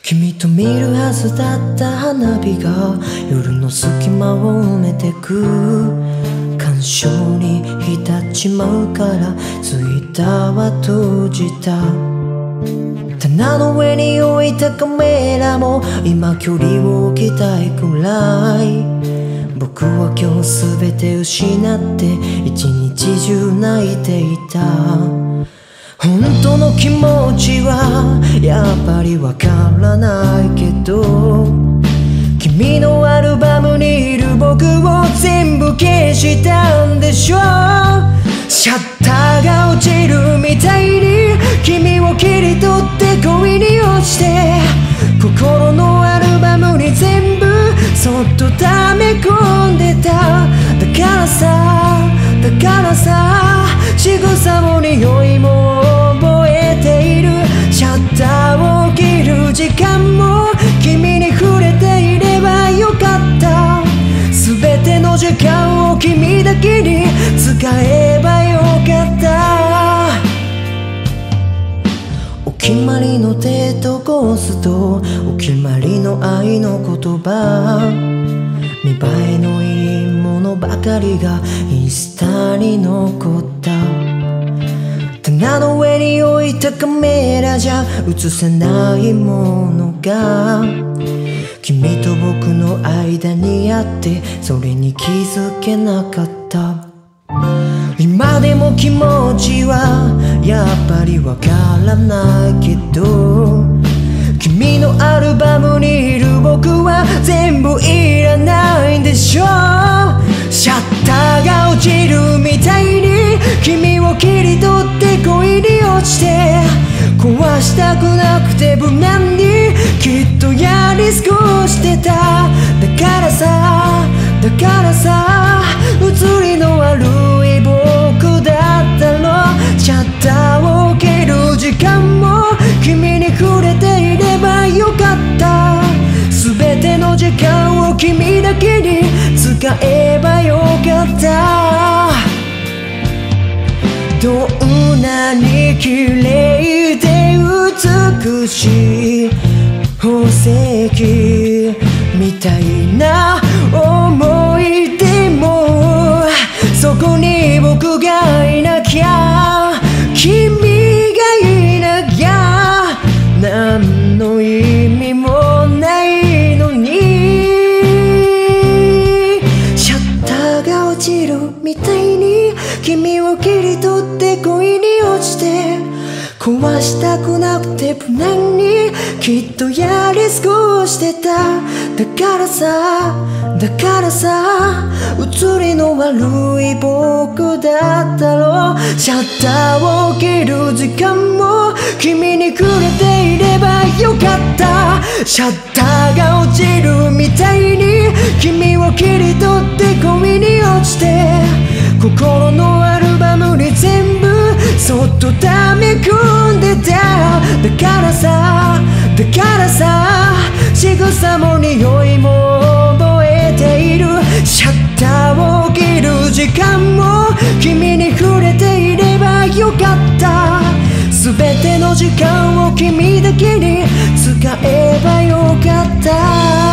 君と見るはずだった花火が夜の隙間を埋めてく。感傷に浸っちまうからツイッターは閉じた。棚の上に置いたカメラも今距離を置きたいくらい。僕は今日全て失って一日中泣いていた。本当の気持ちはやっぱりわからないけど、君のアルバムにいる僕を全部消したんでしょ。シャッターが落ちるみたいに君を切り取って恋に落ちて、心のアルバムに全部そっと溜め込んでた。だからさ仕草も匂いも覚えている。シャッターを切る時間も君に触れていればよかった。全ての時間を君だけに使えばよかった。お決まりのデートコースとお決まりの愛の言葉、見栄えのいいものばかりがインスタに残った。棚の上に置いたカメラじゃ映せないものが君と僕の間にあって、それに気づけなかった。今でも気持ちはやっぱりわからないけど、君のアルバムにいる僕は全部いらないんでしょ。シャッターが落ちるみたいに君を切り取って恋に落ちて、壊したくなくて無難にきっとやり過ごしてた。だからさ映りの悪い僕だったろ。シャッターを切る時間も君に触れていればよかった。全ての時間を君だけに使えばよかった。どんなに綺麗で美しい宝石みたいな思い出も、そこに僕がいなきゃ、君がいなきゃ何の意味もないのに。シャッターが落ちるみたいに君を切り取って恋に落ちて、壊したくなくて無難にきっとやり過ごしてた。だからさ映りの悪い僕だったろ。シャッターを切る時間も君にくれていればよかった。シャッターが落ちるみたいに君を切り取って恋に落ちて、心のアルバムに全部そっと溜め込んでた。だからさ仕草も匂いも覚えている。シャッターを切る時間も君に触れていればよかった。全ての時間を君だけに使えばよかった。